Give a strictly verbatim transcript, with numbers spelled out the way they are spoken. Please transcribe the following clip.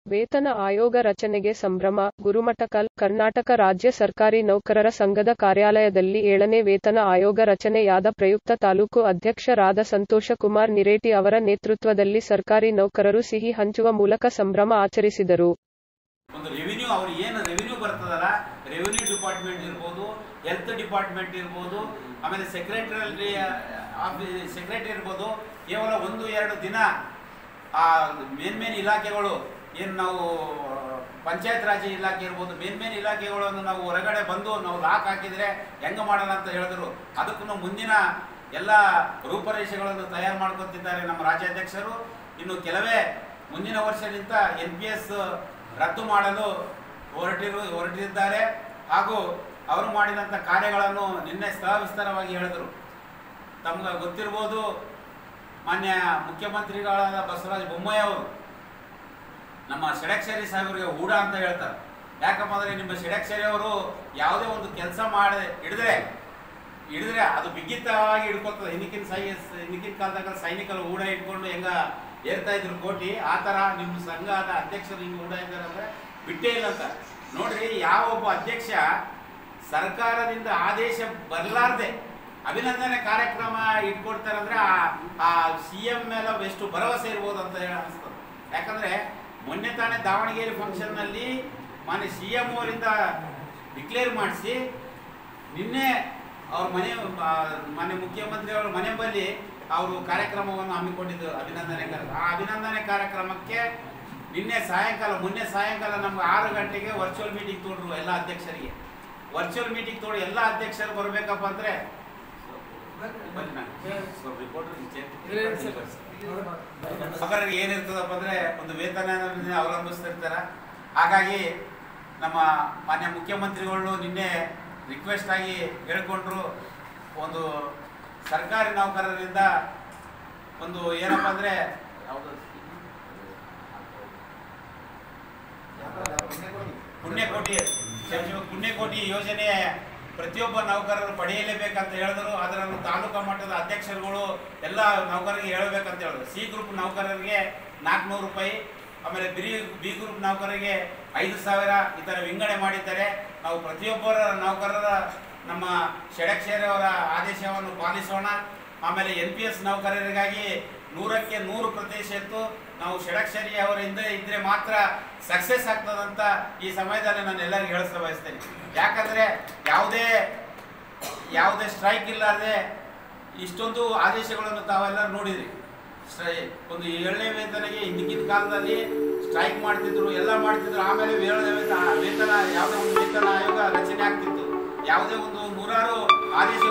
ವೇತನ ಆಯೋಗ ರಚನೆಗೆ ಸಂಭ್ರಮ. ಗುರುಮಠಕಲ್. ಕರ್ನಾಟಕ ರಾಜ್ಯ ಸರ್ಕಾರಿ ನೌಕರರ ಸಂಘದ ಕಾರ್ಯಾಲಯದಲ್ಲಿ ಏಳನೇ ವೇತನ ಆಯೋಗ ರಚನೆಯಾದ ಪ್ರಯುಕ್ತ ತಾಲೂಕು ಅಧ್ಯಕ್ಷರಾದ ಸಂತೋಷಕುಮಾರ್ ನಿರೇಟಿ ಅವರ ನೇತೃತ್ವದಲ್ಲಿ ಸರ್ಕಾರಿ ನೌಕರರು ಸಿಹಿ ಹಂಚುವ ಮೂಲಕ ಸಂಭ್ರಮ ಆಚರಿಸಿದರು. ಒಂದು ರೆವಿನ್ಯೂ ಅವ್ರು ಏನು ರೆವಿನ್ಯೂ ಬರ್ತದಲ್ಲ, ರೆವಿನ್ಯೂ ಡಿಪಾರ್ಟ್ಮೆಂಟ್ ಇರ್ಬೋದು, ಹೆಲ್ತ್ ಡಿಪಾರ್ಟ್ಮೆಂಟ್ ಇರ್ಬೋದು, ಆಮೇಲೆ ಸೆಕ್ರೆಟರಿ ಸೆಕ್ರೆಟರಿ ಇರ್ಬೋದು, ಕೇವಲ ಒಂದು ಎರಡು ದಿನ ಆ ಮೇನ್ ಮೇನ್ ಇಲಾಖೆಗಳು ಏನು ನಾವು ಪಂಚಾಯತ್ ರಾಜ್ ಇಲಾಖೆ ಇರ್ಬೋದು, ಮೇನ್ ಮೇನ್ ಇಲಾಖೆಗಳನ್ನು ನಾವು ಹೊರಗಡೆ ಬಂದು ನಾವು ಲಾಕ್ ಹಾಕಿದರೆ ಹೆಂಗೆ ಮಾಡೋಣ ಅಂತ ಹೇಳಿದ್ರು. ಅದಕ್ಕೂ ಮುಂದಿನ ಎಲ್ಲ ರೂಪರೇಷೆಗಳನ್ನು ತಯಾರು ಮಾಡ್ಕೊತಿದ್ದಾರೆ ನಮ್ಮ ರಾಜ್ಯಾಧ್ಯಕ್ಷರು. ಇನ್ನು ಕೆಲವೇ ಮುಂದಿನ ವರ್ಷದಿಂದ ಎನ್ ಪಿ ಎಸ್ ರದ್ದು ಮಾಡಲು ಹೊರಟಿರು ಹೊರಟಿದ್ದಾರೆ ಹಾಗೂ ಅವರು ಮಾಡಿದಂಥ ಕಾರ್ಯಗಳನ್ನು ನಿನ್ನೆ ಸವಿಸ್ತಾರವಾಗಿ ಹೇಳಿದರು. ತಮ್ಗೆ ಗೊತ್ತಿರ್ಬೋದು, ಮಾನ್ಯ ಮುಖ್ಯಮಂತ್ರಿಗಳಾದ ಬಸವರಾಜ ಬೊಮ್ಮಾಯಿ ಅವರು ನಮ್ಮ ಷಡಕ್ಷರಿ ಸಾಹೇಬರಿಗೆ ಹೂಡ ಅಂತ ಹೇಳ್ತಾರೆ. ಯಾಕಪ್ಪ ಅಂದರೆ ನಿಮ್ಮ ಷಡಕ್ಷರಿ ಅವರು ಯಾವುದೇ ಒಂದು ಕೆಲಸ ಮಾಡಿ ಹಿಡಿದ್ರೆ ಹಿಡಿದ್ರೆ ಅದು ಬಿಗಿತವಾಗಿ ಹಿಡ್ಕೊಳ್ತದೆ. ಹಿಂದಿನ ಸೈ ಹಿಂದಿನ ಕಾಲದಾಗ ಸೈನಿಕರು ಹೂಡ ಇಟ್ಕೊಂಡು ಹೆಂಗ ಏರ್ತಾ ಇದ್ರು ಕೋಟಿ, ಆ ಥರ ನಿಮ್ಮ ಸಂಘದ ಅಧ್ಯಕ್ಷರು ಹಿಂಗೆ ಹೂಡ ಇದ್ದಾರೆ ಅಂದರೆ ಬಿಟ್ಟೇ ಇಲ್ಲ ಅಂತ ನೋಡ್ರಿ. ಯಾವ ಒಬ್ಬ ಅಧ್ಯಕ್ಷ ಸರ್ಕಾರದಿಂದ ಆದೇಶ ಬರಲಾರ್ದೆ ಅಭಿನಂದನೆ ಕಾರ್ಯಕ್ರಮ ಇಟ್ಕೊಡ್ತಾರೆ ಅಂದರೆ ಆ ಸಿ ಎಂ ಮೇಲೆ ಎಷ್ಟು ಭರವಸೆ ಇರ್ಬೋದು ಅಂತ ಹೇಳಿ ಅನಿಸ್ತದೆ. ಯಾಕಂದರೆ ಮೊನ್ನೆ ತಾನೇ ದಾವಣಗೆರೆ ಫಂಕ್ಷನ್ನಲ್ಲಿ ಮಾನ್ಯ ಸಿ ಎಂ ಅವರಿಂದ ಡಿಕ್ಲೇರ್ ಮಾಡಿಸಿ ನಿನ್ನೆ ಅವ್ರ ಮನೆ ಮಾನ್ಯ ಮುಖ್ಯಮಂತ್ರಿಯವರ ಮನೆ ಬಳಿ ಅವರು ಕಾರ್ಯಕ್ರಮವನ್ನು ಹಮ್ಮಿಕೊಂಡಿದ್ದರು, ಅಭಿನಂದನೆ ಕಾರ್ಯಕ್ರಮ. ಆ ಅಭಿನಂದನೆ ಕಾರ್ಯಕ್ರಮಕ್ಕೆ ನಿನ್ನೆ ಸಾಯಂಕಾಲ ಮೊನ್ನೆ ಸಾಯಂಕಾಲ ನಮ್ಗೆ ಆರು ಗಂಟೆಗೆ ವರ್ಚುವಲ್ ಮೀಟಿಂಗ್ ತೊಗೊಂಡ್ರು ಎಲ್ಲ ಅಧ್ಯಕ್ಷರಿಗೆ. ವರ್ಚುವಲ್ ಮೀಟಿಂಗ್ ತೊಗೊಂಡು ಎಲ್ಲ ಅಧ್ಯಕ್ಷರು ಬರಬೇಕಪ್ಪ ಅಂದರೆ ಅವರಿಗೆ ಏನಿರ್ತದಪ್ಪ ಅಂದರೆ ಒಂದು ವೇತನ ಅವಲಂಬಿಸ್ತಿರ್ತಾರೆ. ಹಾಗಾಗಿ ನಮ್ಮ ಮಾನ್ಯ ಮುಖ್ಯಮಂತ್ರಿಗಳು ನಿನ್ನೆ ರಿಕ್ವೆಸ್ಟ್ ಆಗಿ ಹೇಳ್ಕೊಂಡ್ರು, ಒಂದು ಸರ್ಕಾರಿ ನೌಕರರಿಂದ ಒಂದು ಏನಪ್ಪ ಅಂದರೆ ಯಾವುದು ಪುಣ್ಯಕೋಟಿ ಪುಣ್ಯಕೋಟಿ ಯೋಜನೆ ಪ್ರತಿಯೊಬ್ಬ ನೌಕರರು ಪಡೆಯಲೇಬೇಕಂತ ಹೇಳಿದ್ರು. ಅದರಲ್ಲಿ ತಾಲೂಕಾ ಮಟ್ಟದ ಅಧ್ಯಕ್ಷರುಗಳು ಎಲ್ಲ ನೌಕರರಿಗೆ ಹೇಳಬೇಕಂತ ಹೇಳಿದ್ರು. ಸಿ ಗ್ರೂಪ್ ನೌಕರರಿಗೆ ನಾಲ್ಕುನೂರು ರೂಪಾಯಿ, ಆಮೇಲೆ ಬಿ ಬಿ ಗ್ರೂಪ್ ನೌಕರರಿಗೆ ಐದು ಸಾವಿರ ಈ ಥರ ವಿಂಗಡಣೆ ಮಾಡಿದ್ದಾರೆ. ನಾವು ಪ್ರತಿಯೊಬ್ಬರ ನೌಕರರ ನಮ್ಮ ಷಡಕ್ಷರಿ ಅವರ ಆದೇಶವನ್ನು ಪಾಲಿಸೋಣ. ಆಮೇಲೆ ಎನ್ ಪಿ ಎಸ್ ನೌಕರರಿಗಾಗಿ ನೂರಕ್ಕೆ ನೂರು ಪ್ರತಿಶತ ನಾವು ಷಡಕ್ಷರಿ ಅವರಿಂದ ಇದ್ದರೆ ಮಾತ್ರ ಸಕ್ಸಸ್ ಆಗ್ತದಂತ ಈ ಸಮಯದಲ್ಲಿ ನಾನು ಎಲ್ಲರಿಗೂ ಹೇಳಿಸ ಬಯಸ್ತೇನೆ. ಯಾಕಂದರೆ ಯಾವುದೇ ಯಾವುದೇ ಸ್ಟ್ರೈಕ್ ಇಲ್ಲದೆ ಇಷ್ಟೊಂದು ಆದೇಶಗಳನ್ನು ತಾವೆಲ್ಲರೂ ನೋಡಿದ್ರಿ. ಸ್ಟ್ರೈ ಒಂದು ಏಳನೇ ವೇತನಿಗೆ ಹಿಂದಿನ ಕಾಲದಲ್ಲಿ ಸ್ಟ್ರೈಕ್ ಮಾಡ್ತಿದ್ರು, ಎಲ್ಲ ಮಾಡ್ತಿದ್ರು. ಆಮೇಲೆ ಏಳನೇ ವೇತನ ವೇತನ ಯಾವುದೇ ಒಂದು ವೇತನ ಆಯೋಗ ರಚನೆ ಆಗ್ತಿತ್ತು. ಯಾವುದೇ ಒಂದು ನೂರಾರು ಆದೇಶ